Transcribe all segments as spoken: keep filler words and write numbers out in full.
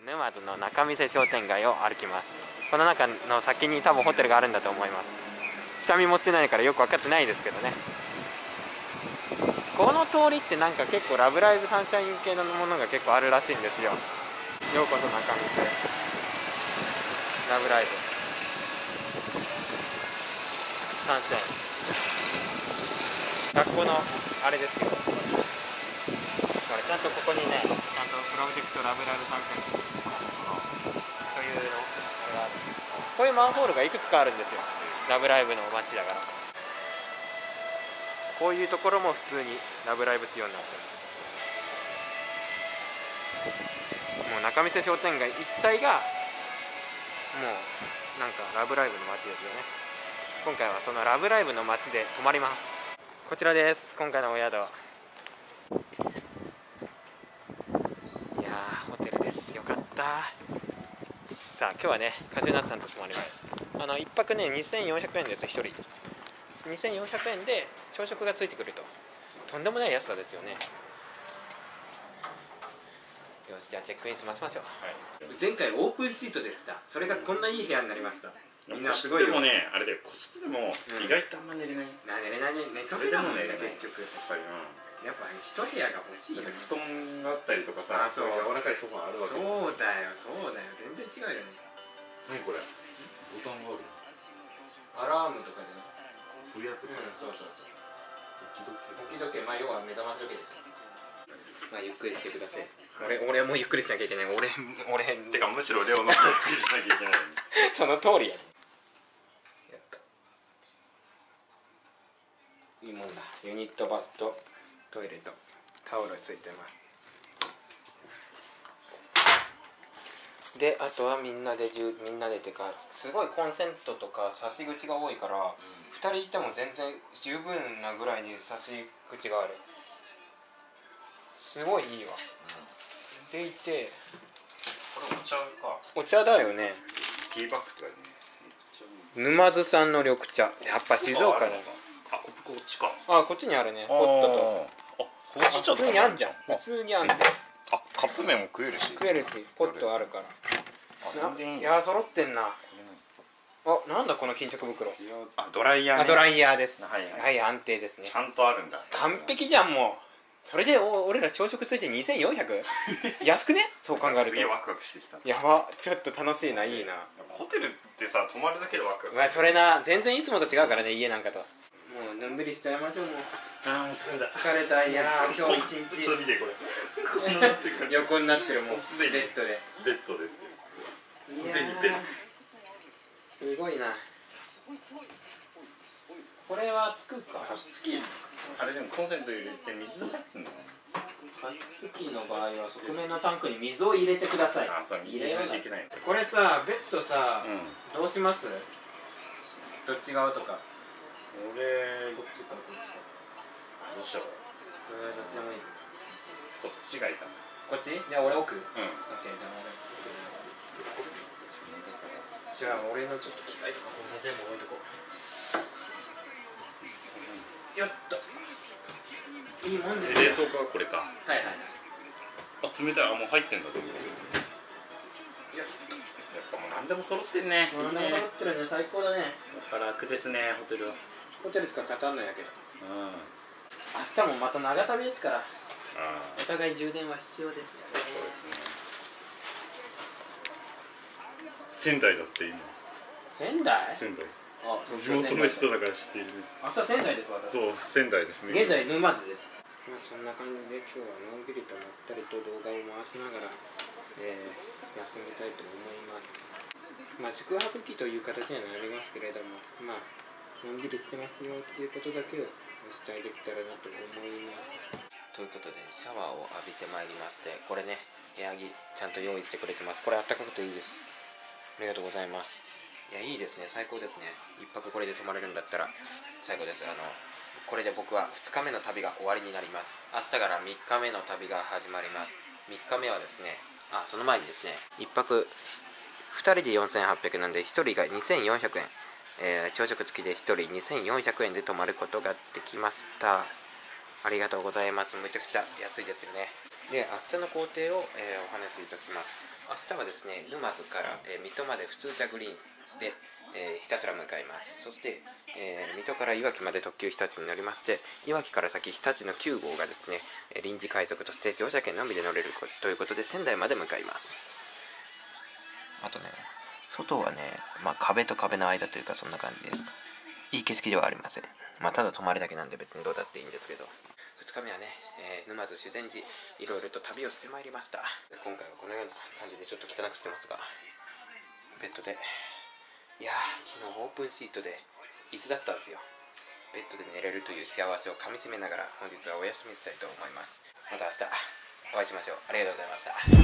沼津の仲見世商店街を歩きます。この中の先に多分ホテルがあるんだと思います。下見もしてないからよく分かってないですけどね。この通りってなんか結構ラブライブサンシャイン系のものが結構あるらしいんですよ。ようこそ仲見世ラブライブサンシャイン、学校のあれですけど、これちゃんとここにね、ちゃんとプロジェクトラブライブサンシャイン、そういうのあれがある。こういうマンホールがいくつかあるんですよ、ラブライブの街だから。こういうところも普通にラブライブ仕様になってます。もう仲見世商店街一帯がもうなんかラブライブの街ですよね。今回はそのラブライブの街で泊まります。こちらです、今回のお宿。いやー、ホテルです。よかった。さあ今日はね、カジュナスさんと泊まります。あのいっぱくねにせんよんひゃくえんです。ひとりにせんよんひゃくえんで朝食がついてくると、とんでもない安さですよね。よし、じゃあチェックインしましょう。はい、前回オープンシートでした。それがこんないい部屋になりました。みんなすごいよ。個室でもね、あれで個室でも意外とあんま寝れない。な、寝れないね。それでもね、結局やっぱりやっぱ一部屋が欲しいよね。布団があったりとかさ、そう柔らかいソファーあるわけ。そうだよ、そうだよ、全然違うよね。何これ、ボタンがある。アラームとかじゃなくてそういうやつ。うん、そうそうそう。置き時計、まあ要は目覚まし時計ですよ。まあゆっくりしてください。俺俺もゆっくりしなきゃいけない。俺俺てかむしろレオのゆっくりしなきゃいけない。その通りや。やった。いいもんだ。ユニットバスとトイレとタオルついてます。であとはみんなでみんなでてかすごいコンセントとか差し口が多いから、うん、ふたりいても全然十分なぐらいに差し口がある。すごいいいわ。うん、でいて、これお茶か。お茶だよね。ティーバッグとかね。沼津産の緑茶。やっぱ静岡だ。あ、こっちか。あ、こっちにあるね。ポットと。あ、ほうじ茶とか普通にあんじゃん。普通にあんじゃん。あ、カップ麺も食えるし。食えるし、ポットあるから。あ、全然いい。いや、揃ってんな。あ、なんだこの巾着袋。あ、ドライヤーね。あ、ドライヤーです。はいはい、安定ですね。ちゃんとあるんだ。完璧じゃんもう。それでお俺ら朝食ついてにせんよんひゃく？ 安くね？そう考えるとすげえワクワクしてきた。やば、ちょっと楽しいな、いいな。ホテルってさ、泊まるだけでワクワク。まあそれな、全然いつもと違うからね、家なんかと。もうのんびりしちゃいましょう。もうああ、もう疲れた。疲れた。いやー、今日一日ちょっと見てこれ横になってる。もうすでにベッドで。ベッドですよ。すでにベッド。すごいな。これはつくか。加湿器、あれでもコンセント入れて水入ってんの？加湿器の場合は側面のタンクに水を入れてください。あ、そう、水入れないといけない。これさ、ベッドさ、うん、どうします？どっち側とか。俺こっちかこっちか。あ、どうしよう。それどっちでもいい。こっちがいいかな。こっち？じゃあ俺奥？うん。オッケー、じゃあ俺。じゃあ俺のちょっと機械とかこんな全部置いとこう。よっと。いいもんですよ。冷蔵庫はこれか。はいはいはい。あ、冷たい。あ、もう入ってんだ。やっぱもう何でも揃ってんね。何でも揃ってるね。最高だね。やっぱ楽ですね、ホテルは。ホテルしか語んないやけど。うん。明日もまた長旅ですから。ああ。お互い充電は必要ですよね。そうですね。仙台だって今。仙台？仙台。地元の人だから知っている。明日仙台です私。そう、仙台ですね。現在沼津です。まあそんな感じで今日はのんびりとまったりと動画を回しながら、えー、休みたいと思います。まあ宿泊機という形にはなりますけれども、まあのんびりしてますよっていうことだけをお伝えできたらなと思います。ということでシャワーを浴びてまいりまして、これね、部屋着ちゃんと用意してくれてます。これあったかくていいです。ありがとうございます。いや、いいですね、最高ですね。一泊これで泊まれるんだったら最高です。あのこれで僕はふつかめの旅が終わりになります。明日からみっかめの旅が始まります。みっかめはですね、あ、その前にですね、いっぱくふたりでよんせんはっぴゃくえんなんでひとりがにせんよんひゃくえん、えー、朝食付きでひとりにせんよんひゃくえんで泊まることができました。ありがとうございます。むちゃくちゃ安いですよね。で、明日の工程を、えー、お話しいたします。 明日はですね、沼津から、えー、水戸まで普通車グリーンで、えー、ひたすら向かいます。そして、えー、水戸からいわきまで特急日立に乗りまして、いわきから先日立のきゅう号がですね、臨時快速として乗車券のみで乗れるということで仙台まで向かいます。あとね、外はね、まあ、壁と壁の間というかそんな感じです。いい景色ではありません。まあ、ただ泊まりだけなんで別にどうだっていいんですけど、ふつかめはね、えー、沼津修善寺いろいろと旅をしてまいりました。今回はこのような感じでちょっと汚くしてますが、ベッドで、いやー、昨日オープンシートで椅子だったんですよ。ベッドで寝れるという幸せをかみしめながら本日はお休みしたいと思います。また明日お会いしましょう。ありがとうございました。持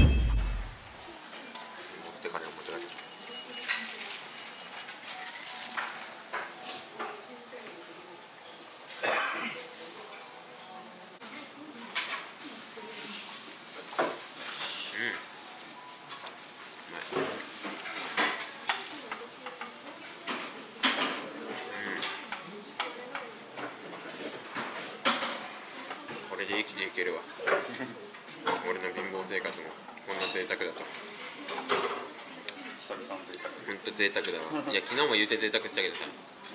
ってかね持ってかねこれで生きていけるわ俺の貧乏生活もこんな贅沢だと。 久々の贅沢。 ほんと贅沢だわ。いや昨日も言うて贅沢したけどさ。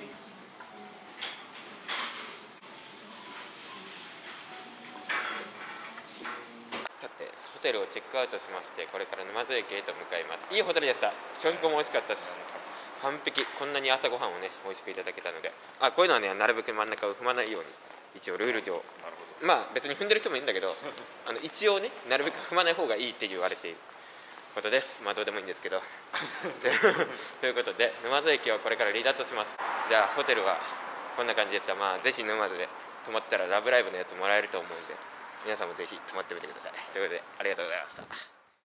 さてホテルをチェックアウトしまして、これから沼津駅へと向かいます。いいホテルでした。朝食も美味しかったし完璧。こんなに朝ごはんをね美味しくいただけたので、あこういうのはねなるべく真ん中を踏まないように一応ルール上、まあ別に踏んでる人もいるんだけどあの一応ねなるべく踏まない方がいいって言われていることです。まあどうでもいいんですけどということで沼津駅をこれから離脱します。じゃあホテルはこんな感じですが、まあぜひ沼津で泊まったらラブライブのやつもらえると思うんで、皆さんもぜひ泊まってみてください。ということでありがとうございました。